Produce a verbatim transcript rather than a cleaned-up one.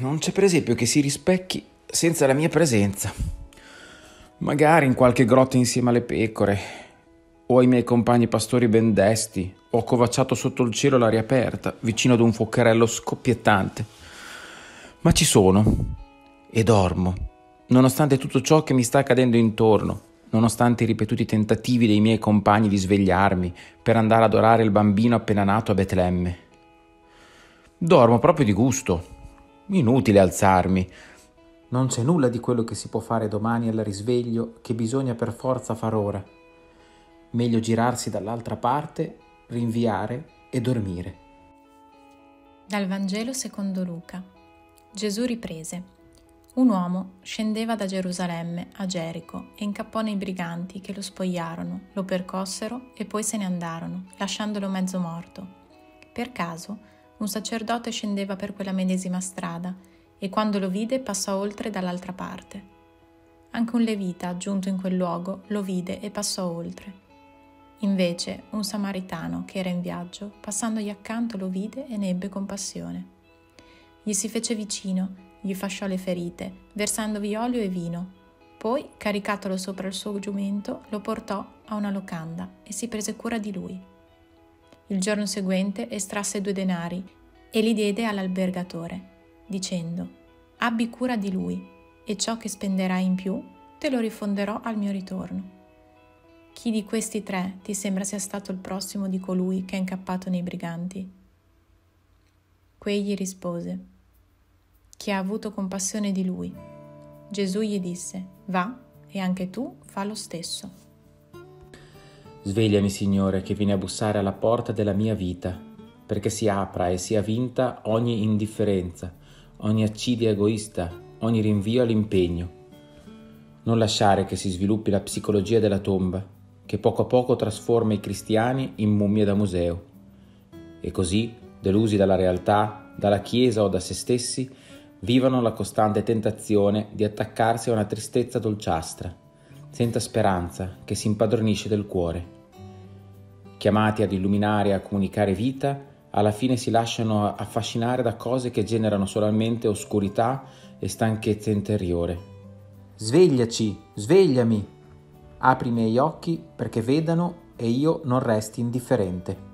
non c'è per esempio che si rispecchi senza la mia presenza. Magari in qualche grotta insieme alle pecore, o ai miei compagni pastori ben desti, o accovacciato sotto il cielo all'aria aperta, vicino ad un fuocherello scoppiettante. Ma ci sono, e dormo, nonostante tutto ciò che mi sta accadendo intorno, nonostante i ripetuti tentativi dei miei compagni di svegliarmi per andare ad adorare il bambino appena nato a Betlemme. Dormo proprio di gusto. Inutile alzarmi. Non c'è nulla di quello che si può fare domani al risveglio che bisogna per forza far ora. Meglio girarsi dall'altra parte, rinviare e dormire. Dal Vangelo secondo Luca. Gesù riprese. Un uomo scendeva da Gerusalemme a Gerico e incappò nei briganti che lo spogliarono, lo percossero e poi se ne andarono, lasciandolo mezzo morto. Per caso, un sacerdote scendeva per quella medesima strada e quando lo vide passò oltre dall'altra parte. Anche un levita, giunto in quel luogo, lo vide e passò oltre. Invece, un samaritano che era in viaggio, passandogli accanto, lo vide e ne ebbe compassione. Gli si fece vicino, gli fasciò le ferite, versandovi olio e vino. Poi, caricatolo sopra il suo giumento, lo portò a una locanda e si prese cura di lui. Il giorno seguente estrasse due denari e li diede all'albergatore, dicendo: «Abbi cura di lui, e ciò che spenderai in più te lo rifonderò al mio ritorno». Chi di questi tre ti sembra sia stato il prossimo di colui che è incappato nei briganti? Quegli rispose: «Chi ha avuto compassione di lui». Gesù gli disse: «Va, e anche tu fa lo stesso». Svegliami, Signore, che vieni a bussare alla porta della mia vita, perché si apra e sia vinta ogni indifferenza, ogni accidia egoista, ogni rinvio all'impegno. Non lasciare che si sviluppi la psicologia della tomba, che poco a poco trasforma i cristiani in mummie da museo. E così, delusi dalla realtà, dalla Chiesa o da se stessi, vivono la costante tentazione di attaccarsi a una tristezza dolciastra, senza speranza che si impadronisce del cuore. Chiamati ad illuminare e a comunicare vita, alla fine si lasciano affascinare da cose che generano solamente oscurità e stanchezza interiore. Svegliaci, svegliami! Apri i miei occhi perché vedano e io non resti indifferente.